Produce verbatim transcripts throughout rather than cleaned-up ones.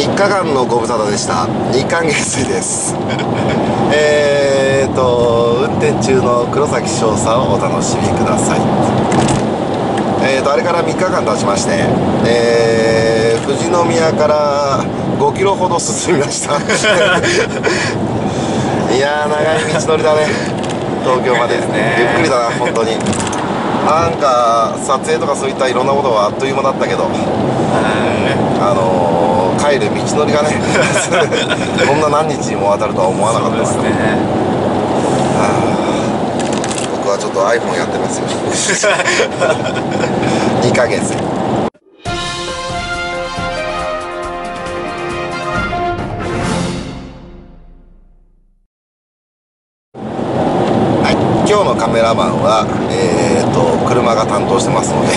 みっかかんのご無沙汰でした。にかげつです。えーと運転中の黒崎翔さんをお楽しみください。えーとあれからみっかかん経ちまして、えー、富士宮からごキロほど進みました。いやー、長い道のりだね、東京まで。ゆっくりだな、本当に。なんか撮影とかそういったいろんなことはあっという間だったけど、あのー、帰る道のりがねこんな何日にもわたるとは思わなかったですね。僕はちょっと iPhone やってますよ。にかげつ。今日のカメラマンは、えー、と車が担当してますので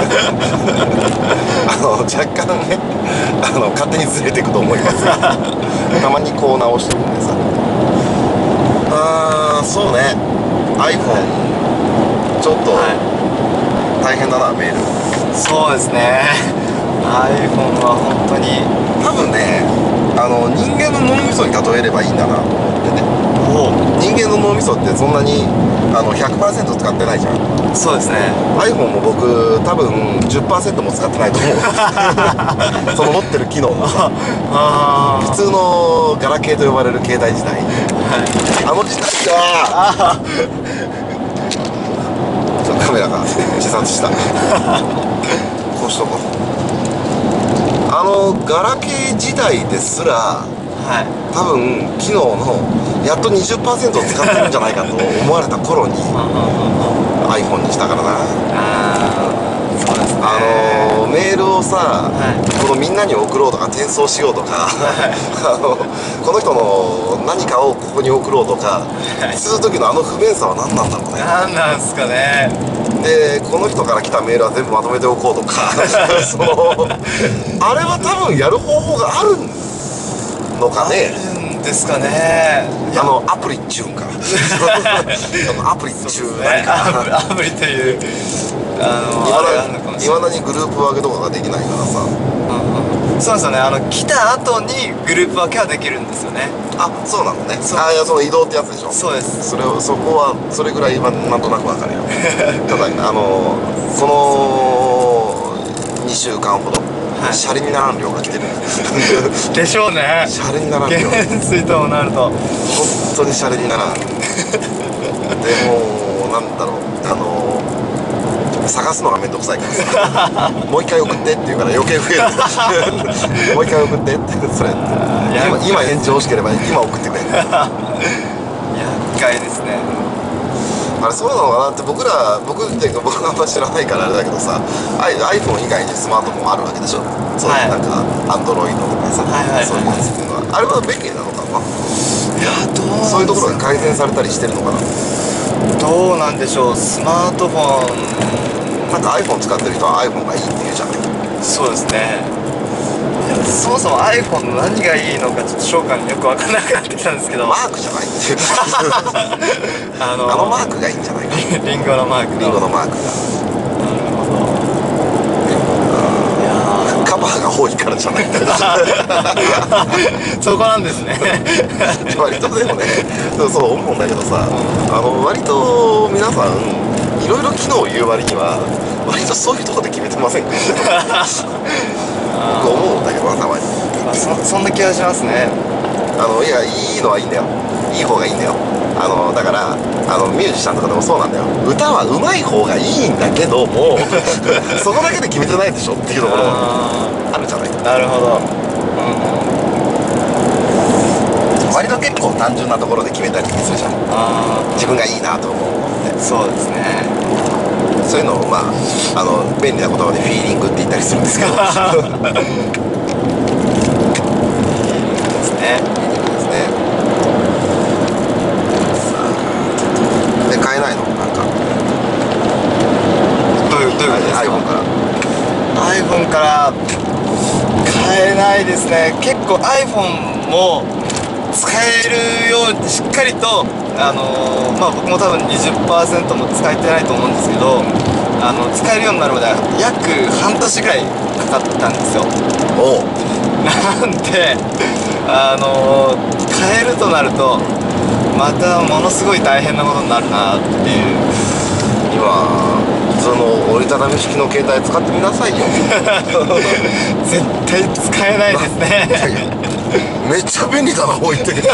あの若干ね、あの勝手にずれていくと思いますがたまにこう直してるんでさ。あー、そうね、 iPhone ちょっと大変だな、メール。 そうですね、 iPhone は本当に多分ね、あの人間の脳みそに例えればいいんだなと思ってね。人間の脳みそってそんなにあの ひゃくパーセント 使ってないじゃん。 そうですね。 iPhone も僕多分 じゅっパーセント も使ってないと思う。その持ってる機能もさ、普通のガラケーと呼ばれる携帯時代、はい、あの時代はちょっとカメラが自殺した。こうしとこう。あのガラケー時代ですら、はい、多分機能のやっと にじゅっパーセント を使ってるんじゃないかと思われた頃にiPhone にしたからな。 そうですね。 あのメールをさ、はい、このみんなに送ろうとか転送しようとか、はい、あのこの人の何かをここに送ろうとか、はい、する時のあの不便さは何なんだろうね。 何なんすかね。 でこの人から来たメールは全部まとめておこうとかそのあれは多分やる方法があるのかね。 ですかね。 あのアプリっちゅうんかアプリっちゅう何かアプリというあのいまだにグループ分けとかができないからさ。 そうですよね。あの来た後にグループ分けはできるんですよね。 あ、そうなのね。あ、いや、その移動ってやつでしょ。 そうです。 それをそこはそれぐらいはなんとなく分かるよ。ただあのこのにしゅうかんほどシャレにならん量が来てるでしょうね。 シャレにならん量、 減衰ともなると本当にシャレにならん。でもなんだろう、あの探すのがめんどくさいからさもう一回送ってって言うから余計増える。もう一回送ってってそれ今今返事欲しければ今送ってくれ。厄介ですね。 あれそうなのかなって、僕ら僕っていうか僕はあんま知らないからあれだけどさ、iPhone 以外にスマートフォンあるわけでしょ。そう、はい、なんか Android とかさ、そういうやつっていうのはあれは便利なのかな。 いや、どうそういうところが改善されたりしてるのかな。 どうなんでしょう。スマートフォンなんか iPhone 使ってる人は iPhone がいいって言うじゃない。 そうですね。いや、そもそも iPhone の何がいいのかちょっと召喚よく分からなくなってきたんですけど、 マークじゃないっていうあのあのマークがいいんじゃないか。 リンゴのマークリンゴのマークが。なるほど。カバーが多いからじゃないそこなんですね。 割とでもね、そう思うんだけどさ、あの割と皆さんいろいろ機能を言う割には割とそういうところで決めてませんか。僕思うんだけどな、たまに。 まあ、そ, そんな気がしますね。 あのいや、いいのはいいんだよ、いい方がいいんだよ。あのだからあのミュージシャンとかでもそうなんだよ。歌は上手い方がいいんだけどもそこだけで決めてないでしょっていうところあるじゃない。 なるほど、うん、 割と結構単純なところで決めたりするじゃん。自分がいいなと思うものって。 そうですね。 そういうのをまああの便利な言葉でフィーリングって言ったりするんですけどですね。 で買えないのなんか。 どういうどういうことですか。 iPhone から iPhone から買えないですね。結構 iPhone も使えるようにしっかりとあのー、まあ僕も多分 にじゅっパーセント も使えてないと思うんですけど、あの使えるようになるまで約半年ぐらいかかったんですよ。 おう。 なんであのー、変えるとなるとまたものすごい大変なことになるなっていう。 今普通の折りたたみ式の携帯使ってみなさいよ。 絶対使えないですね。 めっちゃ便利だな置いてる。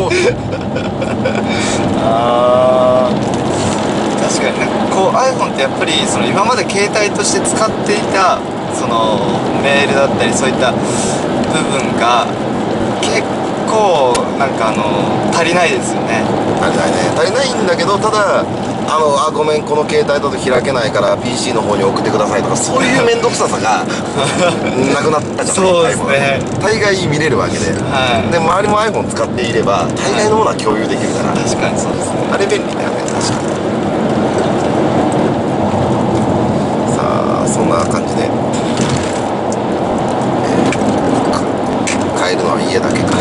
あー、確かになんかこう iPhone ってやっぱりその今まで携帯として使っていたそのメールだったりそういった部分が結構なんかあの足りないですよね。 足りないね。足りないんだけど、ただあのあごめんこの携帯だと開けないから ピーシー の方に送ってくださいとか、そういう面倒くささがなくなったじゃない。 そうですね。 大概見れるわけで、 はい、 で周りも iPhone 使っていれば大概のものは共有できるから、 確かにそうですね。 あれ便利だよね。確かに。さあそんな感じで、えー、帰るのは家だけか。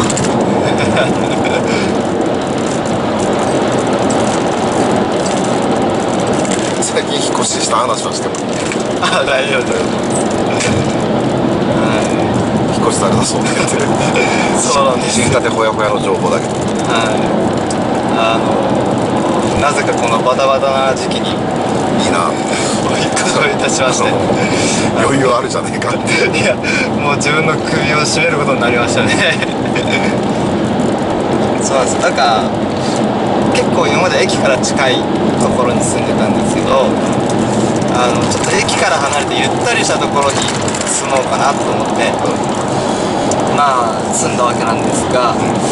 最近引っ越しした話をしてもあ、大丈夫です。 引っ越しされたそうでそうなんです。 新建てほやほやの情報だけど、 はい、あのなぜかこのバタバタな時期にいいな。 お引っ越しをいたしまして、 余裕あるじゃねえかって。 いやもう自分の首を絞めることになりましたね。そうなんです。なんか結構今まで駅から近いところに住んでたんですけど、あのちょっと駅から離れてゆったりしたところに住もうかなと思って、まあ住んだわけなんですが、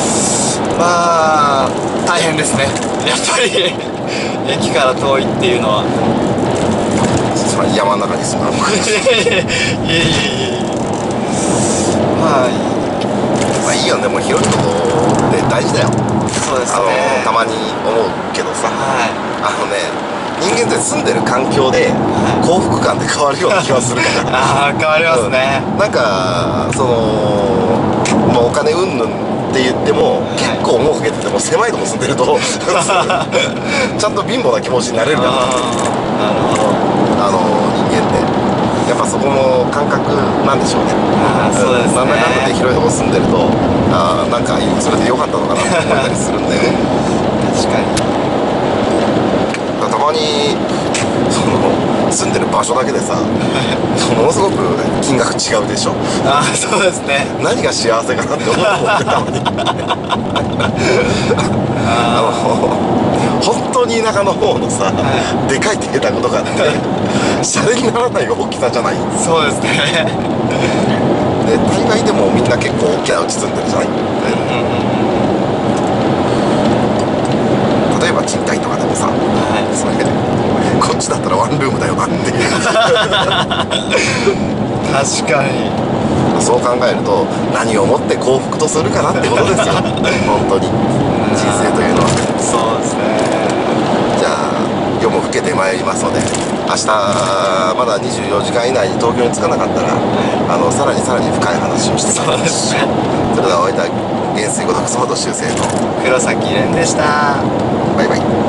まあ大変ですねやっぱり。駅から遠いっていうのは。 それ山の中に住むのか。 いえいえいえ。まあまあいいよね。もう広いとこって大事だよ。 そうですね。 あのたまに思うけどさ、 はい、 あのね人間って住んでる環境で幸福感って変わるような気がするから。 ああ変わりますね、 うん、なんかその、まあ、お金云々って言っても、はい、結構儲けてても狭いとこ住んでるとちゃんと貧乏な気持ちになれるから。なるほど。あの人間ってやっぱそこも感覚なんでしょうね。 ああそうですね。 なんだかんだで広いとこ住んでると、ああなんかそれで良かったのかなって思ったりするんだよね。 確かに。 たまにその住んでる場所だけでさものすごく金額違うでしょ。 ああそうですね。 何が幸せかなって思ってたのにあの本当に田舎の方のさ、はい、でかい邸宅とかってシャレにならない大きさじゃない。 そうですね。 で大概でもみんな結構大きな家住んでるじゃない、うんうん例えば賃貸とかでもさ、はい、それこっちだったらワンルームだよなっていう確かに。 そう考えると何をもって幸福とするかなってことですよ本当に人生というのは。 そうですね。 じゃあ夜も更けてまいりますので、明日まだにじゅうよじかん以内に東京に着かなかったら、あのさらにさらに深い話をしてまいります。それではお会いいたい元帥ごとくそほど修正と黒崎蓮でした。 バイバイ。